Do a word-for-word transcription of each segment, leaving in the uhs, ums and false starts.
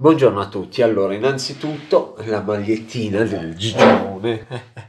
Buongiorno a tutti. Allora, innanzitutto la magliettina del Gigione,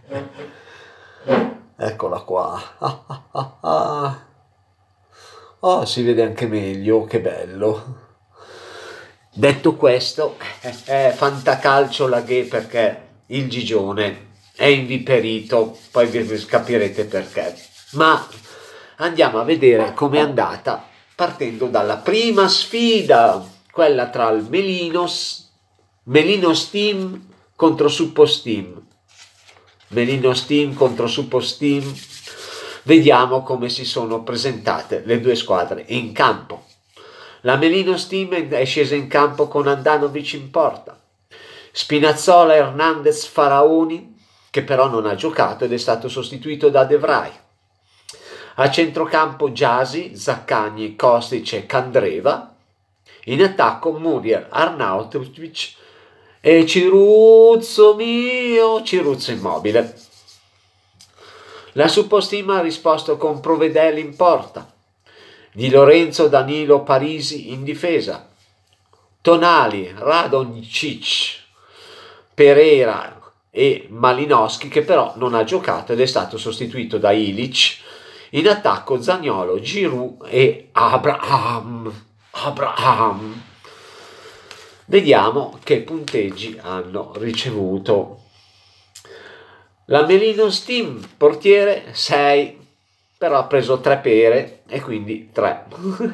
eccola qua. Ah, ah, ah, ah. Oh, si vede anche meglio, che bello. Detto questo, è fantacalcio la ghe perché il Gigione è inviperito, poi vi capirete perché. Ma andiamo a vedere com'è andata partendo dalla prima sfida, quella tra il Melinos, Melinos Team contro Suppos Team. Melinos Team contro Suppos Team. Vediamo come si sono presentate le due squadre in campo. La Melinos Team è scesa in campo con Andanovic in porta, Spinazzola, Hernandez, Faraoni, che però non ha giocato ed è stato sostituito da De Vrij. A centrocampo Gyasi, Zaccagni, Kostic e Candreva. In attacco Muriel, Arnautovic e Ciruzzo mio, Ciruzzo immobile. La Suppos Team ha risposto con Provedel in porta, Di Lorenzo, Danilo, Parisi in difesa, Tonali, Radoncic, Pereira e Malinowski, che però non ha giocato ed è stato sostituito da Ilic. In attacco Zaniolo, Giroud e Abraham. Abraham. Vediamo che punteggi hanno ricevuto. La Melinos Team, portiere sei, però ha preso tre pere e quindi tre.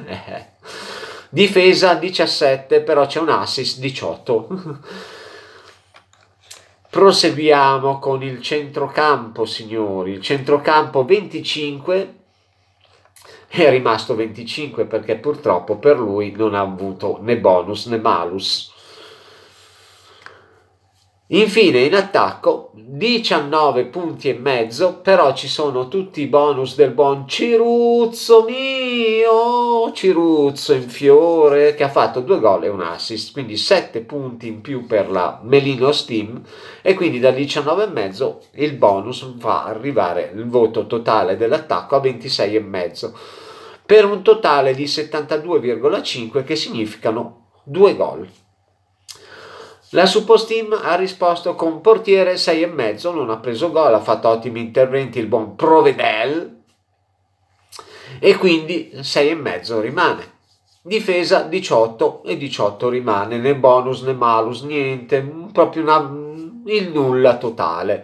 Difesa diciassette, però c'è un assist diciotto. Proseguiamo con il centrocampo, signori. Il centrocampo venticinque, è rimasto venticinque perché purtroppo per lui non ha avuto né bonus né malus. Infine in attacco diciannove punti e mezzo, però ci sono tutti i bonus del buon Ciruzzo mio, Ciruzzo in fiore, che ha fatto due gol e un assist, quindi sette punti in più per la Melinos Team, e quindi da diciannove e mezzo il bonus fa arrivare il voto totale dell'attacco a ventisei e mezzo, per un totale di settantadue virgola cinque, che significano due gol. La Suppos Team ha risposto con portiere sei e mezzo, non ha preso gol, ha fatto ottimi interventi il buon Provedel e quindi sei e mezzo rimane. Difesa diciotto e diciotto rimane, né bonus né malus, niente, proprio una, il nulla totale.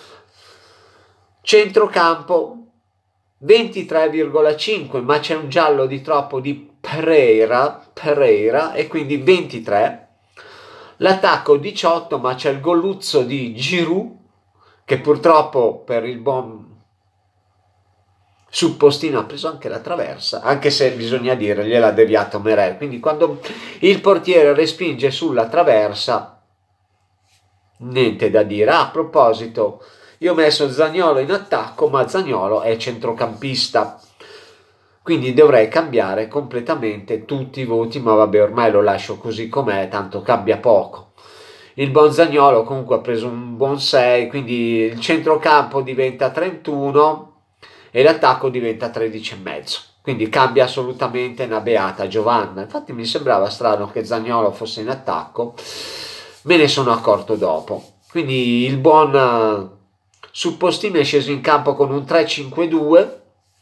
Centrocampo ventitré virgola cinque, ma c'è un giallo di troppo di Pereira, Pereira e quindi ventitré. L'attacco diciotto, ma c'è il golluzzo di Giroud, che purtroppo per il buon Suppostino ha preso anche la traversa, anche se bisogna dire gliel'ha deviato Merel, quindi quando il portiere respinge sulla traversa niente da dire. Ah, a proposito, io ho messo Zaniolo in attacco, ma Zaniolo è centrocampista, quindi dovrei cambiare completamente tutti i voti, ma vabbè, ormai lo lascio così com'è, tanto cambia poco. Il buon Zaniolo comunque ha preso un buon sei, quindi il centrocampo diventa trentuno e l'attacco diventa tredici e mezzo. Quindi cambia assolutamente una beata Giovanna. Infatti mi sembrava strano che Zaniolo fosse in attacco, me ne sono accorto dopo. Quindi il buon Suppostino è sceso in campo con un tre cinque due,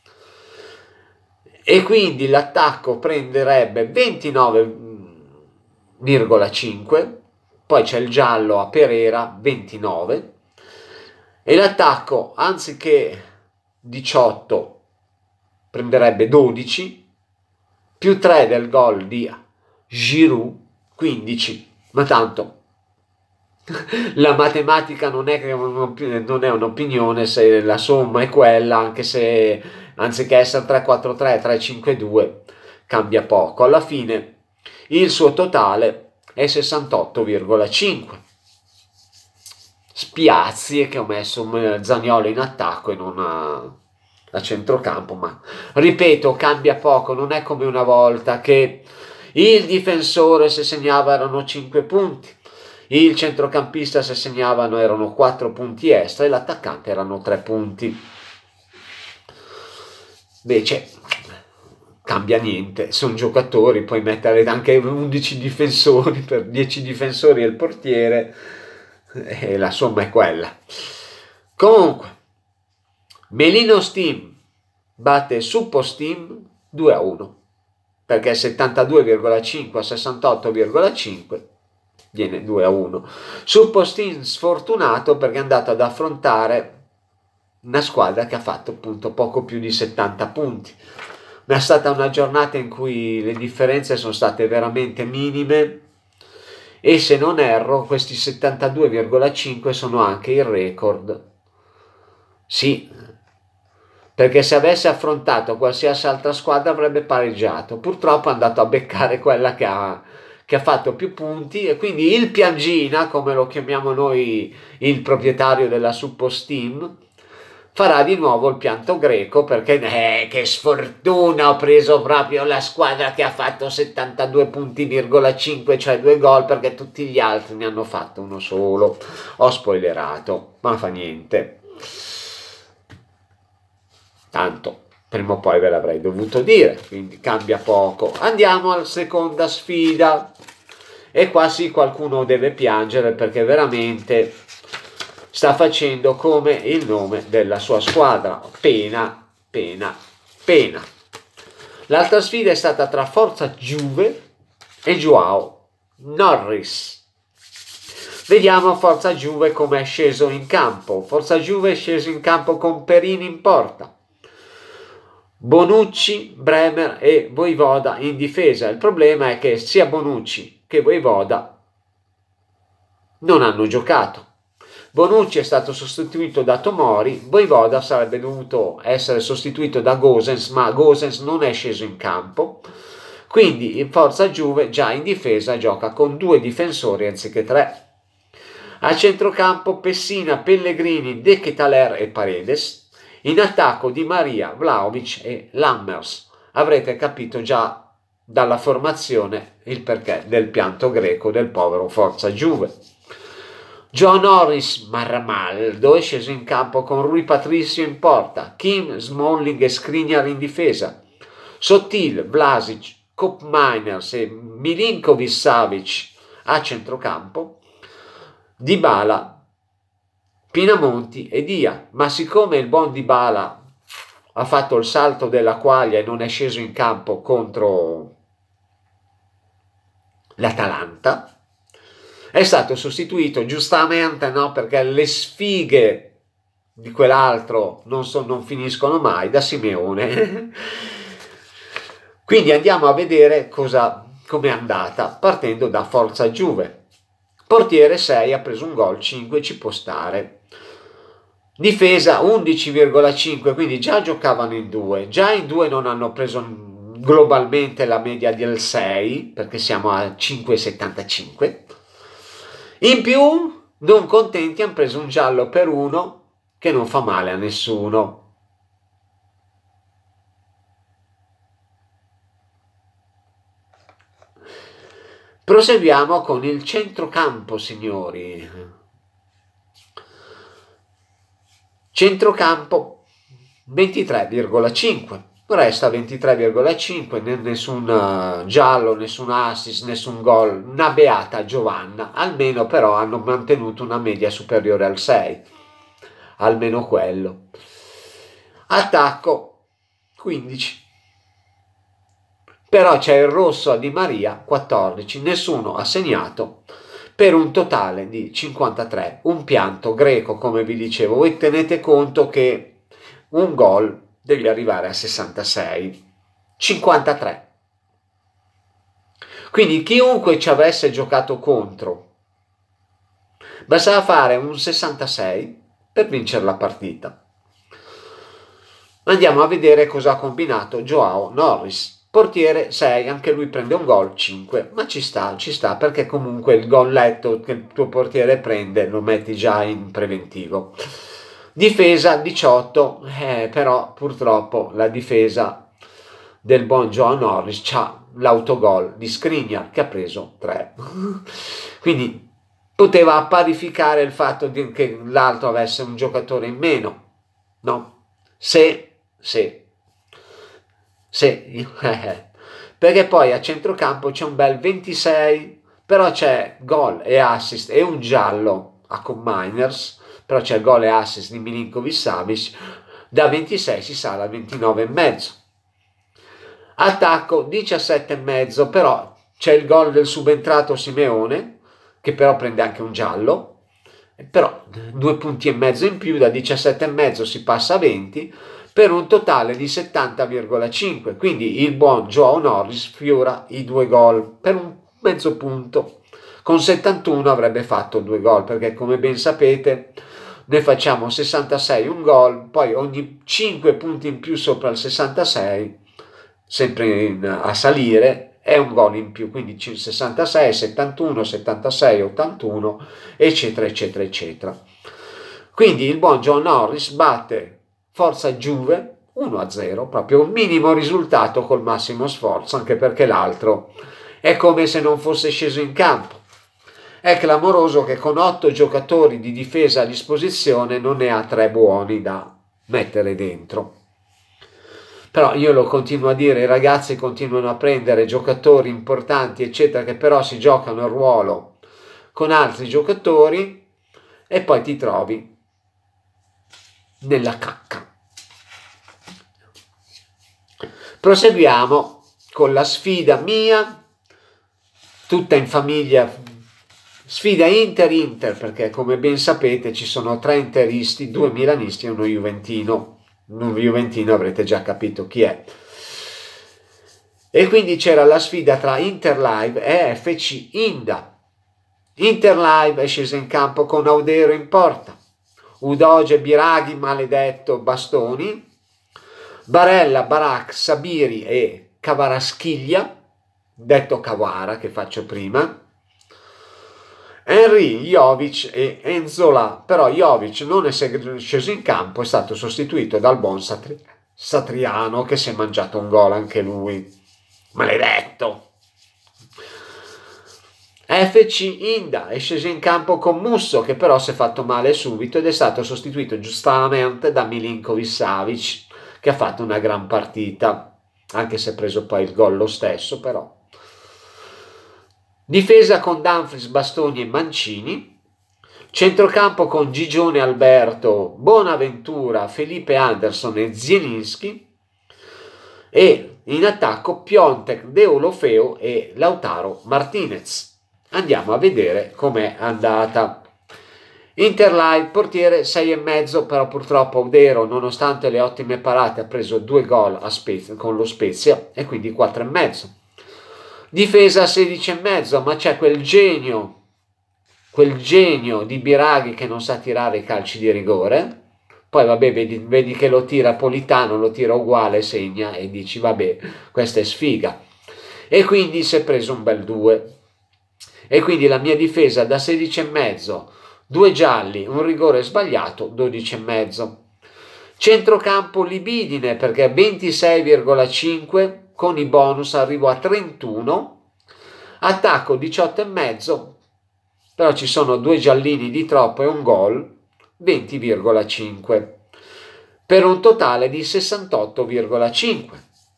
e quindi l'attacco prenderebbe ventinove virgola cinque, poi c'è il giallo a Pereira ventinove, e l'attacco anziché diciotto prenderebbe dodici, più tre del gol di Giroud quindici, ma tanto la matematica non è, non è un'opinione, se la somma è quella, anche se anziché essere tre quattro tre, tre cinque due cambia poco. Alla fine il suo totale è sessantotto virgola cinque. Spiazie che ho messo Zaniolo in attacco e non a, a centrocampo, ma ripeto, cambia poco, non è come una volta che il difensore se segnava erano cinque punti, il centrocampista se segnavano erano quattro punti extra e l'attaccante erano tre punti. Invece cambia niente, sono giocatori, puoi mettere anche undici difensori per dieci difensori e il portiere, e la somma è quella. Comunque, Melino Steam batte Suppo Steam due a uno, perché settantadue virgola cinque a sessantotto virgola cinque viene due a uno. Suppo Steam sfortunato perché è andato ad affrontare una squadra che ha fatto appunto poco più di settanta punti. Ma è stata una giornata in cui le differenze sono state veramente minime, e se non erro questi settantadue virgola cinque sono anche il record. Sì, perché se avesse affrontato qualsiasi altra squadra avrebbe pareggiato. Purtroppo è andato a beccare quella che ha, che ha fatto più punti, e quindi il Piangina, come lo chiamiamo noi, il proprietario della Suppo Steam, farà di nuovo il pianto greco, perché eh, che sfortuna, ho preso proprio la squadra che ha fatto settantadue punti virgola cinque, cioè due gol, perché tutti gli altri ne hanno fatto uno solo. Ho spoilerato, ma fa niente, tanto prima o poi ve l'avrei dovuto dire, quindi cambia poco. Andiamo alla seconda sfida, e qua sì, qualcuno deve piangere, perché veramente sta facendo come il nome della sua squadra. Pena, pena, pena. L'altra sfida è stata tra Forza Juve e Joao Norris. Vediamo Forza Juve come è sceso in campo. Forza Juve è sceso in campo con Perini in porta, Bonucci, Bremer e Voivoda in difesa. Il problema è che sia Bonucci che Voivoda non hanno giocato. Bonucci è stato sostituito da Tomori, Voivoda sarebbe dovuto essere sostituito da Gosens, ma Gosens non è sceso in campo, quindi in Forza Juve già in difesa gioca con due difensori anziché tre. A centrocampo Pessina, Pellegrini, De Ketelaere e Paredes, in attacco Di Maria, Vlahovic e Lammers. Avrete capito già dalla formazione il perché del pianto greco del povero Forza Juve. Joao Norris Marramaldo è sceso in campo con Rui Patricio in porta, Kim, Smalling e Skriniar in difesa, Sottil, Vlasic, Koopmeiners e Milinkovic-Savic a centrocampo, Dybala, Pinamonti e Dia. Ma siccome il buon Dybala ha fatto il salto della quaglia e non è sceso in campo contro l'Atalanta, è stato sostituito giustamente, no? Perché le sfighe di quell'altro non, so, non finiscono mai, da Simeone. Quindi andiamo a vedere cosa, com'è andata, partendo da Forza Juve. Portiere sei, ha preso un gol, cinque ci può stare. Difesa undici virgola cinque, quindi già giocavano in due, già in due non hanno preso globalmente la media del sei, perché siamo a cinque virgola settantacinque. In più, non contenti, hanno preso un giallo per uno che non fa male a nessuno. Proseguiamo con il centrocampo, signori. Centrocampo ventitré virgola cinque. Resta ventitré virgola cinque, nessun uh, giallo, nessun assist, nessun gol, una beata Giovanna. Almeno però hanno mantenuto una media superiore al sei, almeno quello. Attacco quindici, però c'è il rosso a Di Maria quattordici, nessuno ha segnato, per un totale di cinquantatré, un pianto greco, come vi dicevo. Voi tenete conto che un gol devi arrivare a sessantasei, cinquantatré. Quindi chiunque ci avesse giocato contro bastava fare un sessantasei per vincere la partita. Andiamo a vedere cosa ha combinato Joao Norris. Portiere sei, anche lui prende un gol, cinque, ma ci sta, ci sta, perché comunque il gol letto che il tuo portiere prende lo metti già in preventivo. Difesa diciotto, eh, però purtroppo la difesa del buon Joao Norris c'ha l'autogol di Skriniar che ha preso tre. Quindi poteva apparificare il fatto di che l'altro avesse un giocatore in meno, no? Se, se. Sì, perché poi a centrocampo c'è un bel ventisei, però c'è gol e assist e un giallo a Combiners, però c'è gol e assist di Milinkovic Savic, da ventisei si sale a ventinove e mezzo. Attacco diciassette e mezzo, però c'è il gol del subentrato Simeone, che però prende anche un giallo, però due punti e mezzo in più, da diciassette e mezzo si passa a venti, per un totale di settanta virgola cinque, quindi il buon Joao Norris sfiora i due gol per un mezzo punto. Con settantuno avrebbe fatto due gol, perché come ben sapete ne facciamo sessantasei un gol, poi ogni cinque punti in più sopra il sessantasei, sempre in, a salire, è un gol in più, quindi sessantasei, settantuno, settantasei, ottantuno, eccetera, eccetera, eccetera. Quindi il buon Joao Norris batte Forza Juve uno a zero, proprio un minimo risultato col massimo sforzo, anche perché l'altro è come se non fosse sceso in campo. È clamoroso che con otto giocatori di difesa a disposizione non ne ha tre buoni da mettere dentro. Però io lo continuo a dire, i ragazzi continuano a prendere giocatori importanti, eccetera, che però si giocano il ruolo con altri giocatori e poi ti trovi nella cacca. Proseguiamo con la sfida mia, tutta in famiglia, sfida Inter-Inter, perché come ben sapete ci sono tre interisti, due milanisti e uno juventino. Un juventino avrete già capito chi è. E quindi c'era la sfida tra Inter Live e F C Inda. Inter Live è scesa in campo con Audero in porta, Udoge, Biraghi, maledetto, Bastoni, Barella, Barak, Sabiri e Kvaraskhelia, detto Kawara che faccio prima, Henry, Jovic e Enzola, però Jovic non è sceso in campo, è stato sostituito dal buon Satri Satriano, che si è mangiato un gol anche lui, maledetto. F C Inda è sceso in campo con Musso, che però si è fatto male subito ed è stato sostituito giustamente da Milinkovic Savic, che ha fatto una gran partita, anche se ha preso poi il gol lo stesso, però. Difesa con Dumfries, Bastoni e Mancini, centrocampo con Gigione, Alberto, Bonaventura, Felipe Anderson e Zielinski, e in attacco Piontek, Deulofeu e Lautaro Martinez. Andiamo a vedere com'è andata. Inter Live, portiere sei e mezzo, però purtroppo Audero, nonostante le ottime parate, ha preso due gol a Spezia, con lo Spezia, e quindi quattro e mezzo. Difesa sedici e mezzo, ma c'è quel genio, quel genio di Biraghi che non sa tirare i calci di rigore. Poi vabbè, vedi, vedi che lo tira Politano, lo tira uguale, segna e dici vabbè, questa è sfiga. E quindi si è preso un bel due. E quindi la mia difesa da sedici e mezzo, due gialli, un rigore sbagliato, dodici e mezzo. Centrocampo libidine, perché ventisei virgola cinque, con i bonus arrivo a trentuno. Attacco diciotto e mezzo, però ci sono due giallini di troppo e un gol, venti virgola cinque, per un totale di sessantotto virgola cinque.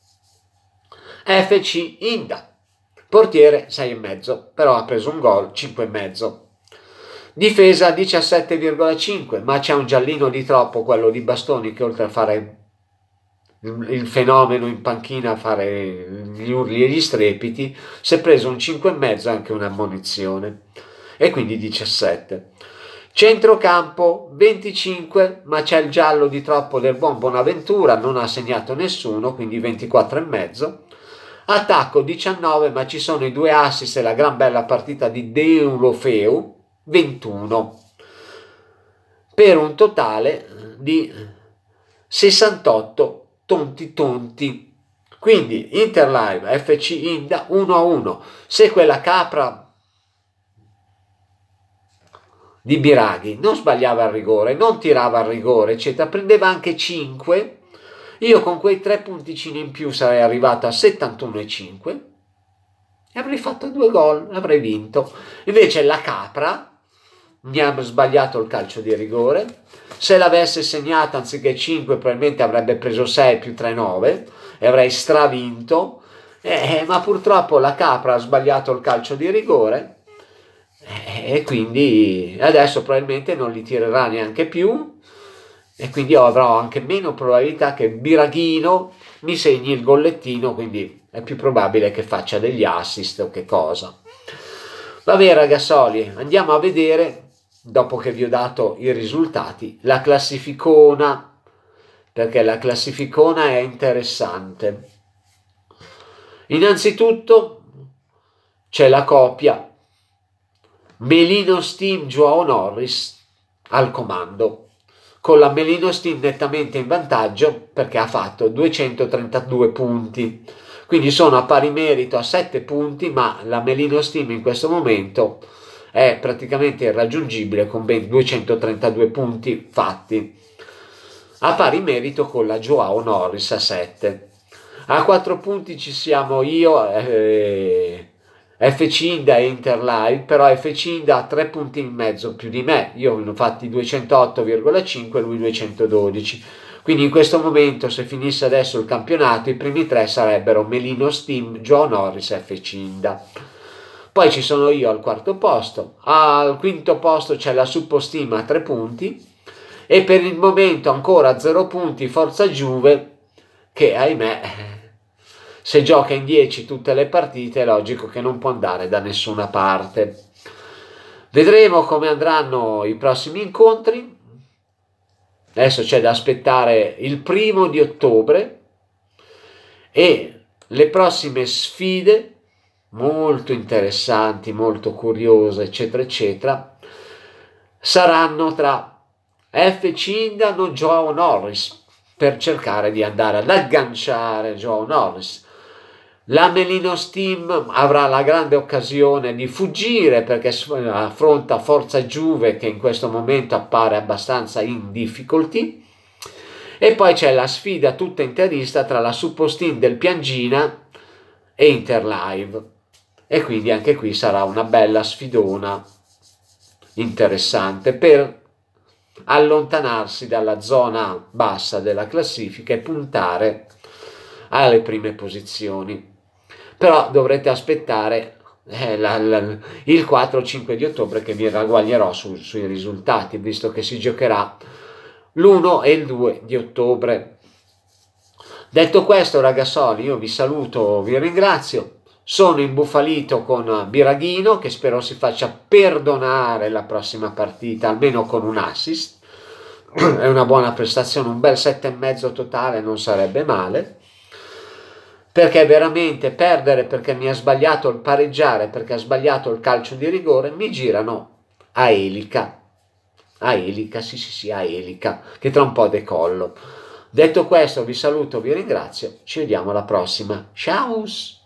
F C Inda, portiere sei e mezzo, però ha preso un gol, cinque e mezzo. Difesa diciassette virgola cinque, ma c'è un giallino di troppo, quello di Bastoni, che oltre a fare il fenomeno in panchina, a fare gli urli e gli strepiti, si è preso un cinque e mezzo, anche un'ammonizione, e quindi diciassette. Centrocampo venticinque, ma c'è il giallo di troppo del buon Bonaventura, non ha segnato nessuno, quindi ventiquattro e mezzo. Attacco diciannove, ma ci sono i due assist e la gran bella partita di Deulofeu, ventuno, per un totale di sessantotto tonti tonti. Quindi Inter Live F C Inda uno a uno. Se quella capra di Biraghi non sbagliava il rigore, non tirava il rigore, eccetera, prendeva anche cinque, io con quei tre punticini in più sarei arrivato a settantuno e cinque e avrei fatto due gol, avrei vinto. Invece la capra mi ha sbagliato il calcio di rigore, se l'avesse segnato anziché cinque probabilmente avrebbe preso sei più tre, nove, e avrei stravinto, eh, ma purtroppo la capra ha sbagliato il calcio di rigore, eh, e quindi adesso probabilmente non li tirerà neanche più, e quindi io avrò anche meno probabilità che Biraghino mi segni il gollettino, quindi è più probabile che faccia degli assist o che cosa. Vabbè ragazzoli, andiamo a vedere, dopo che vi ho dato i risultati, la classificona, perché la classificona è interessante. Innanzitutto c'è la coppia Melino Steam Joao Norris al comando, con la Melino Steam nettamente in vantaggio perché ha fatto duecentotrentadue punti, quindi sono a pari merito a sette punti, ma la Melino Steam in questo momento è praticamente irraggiungibile con ben duecentotrentadue punti fatti, a pari merito con la Joao Norris a sette. A quattro punti ci siamo io, eh, F Cinda e Interlive, però F Cinda ha tre punti in mezzo più di me, io ne ho fatti duecentootto virgola cinque, lui duecentododici, quindi in questo momento se finisse adesso il campionato i primi tre sarebbero Melino Steam, Joao Norris e F Cinda. Poi ci sono io al quarto posto, al quinto posto c'è la Suppo Steam a tre punti e per il momento ancora zero punti Forza Juve, che ahimè se gioca in dieci tutte le partite è logico che non può andare da nessuna parte. Vedremo come andranno i prossimi incontri. Adesso c'è da aspettare il primo di ottobre e le prossime sfide molto interessanti, molto curiose, eccetera eccetera, saranno tra F Cinda e Joao Norris, per cercare di andare ad agganciare Joao Norris. La Melino Steam avrà la grande occasione di fuggire perché affronta Forza Juve, che in questo momento appare abbastanza in difficolty, e poi c'è la sfida tutta interista tra la Suppo Steam del Piangina e Interlive, e quindi anche qui sarà una bella sfidona interessante per allontanarsi dalla zona bassa della classifica e puntare alle prime posizioni. Però dovrete aspettare eh, la, la, il quattro o cinque di ottobre che vi ragguaglierò su, sui risultati, visto che si giocherà l'uno e il due di ottobre. Detto questo ragazzoli, io vi saluto, vi ringrazio, sono imbufalito con Biraghino, che spero si faccia perdonare la prossima partita almeno con un assist, è una buona prestazione, un bel sette e mezzo totale non sarebbe male, perché veramente perdere perché mi ha sbagliato il pareggiare, perché ha sbagliato il calcio di rigore, mi girano a elica, a elica, sì sì sì, a elica, che tra un po' decollo. Detto questo vi saluto, vi ringrazio, ci vediamo alla prossima, ciao!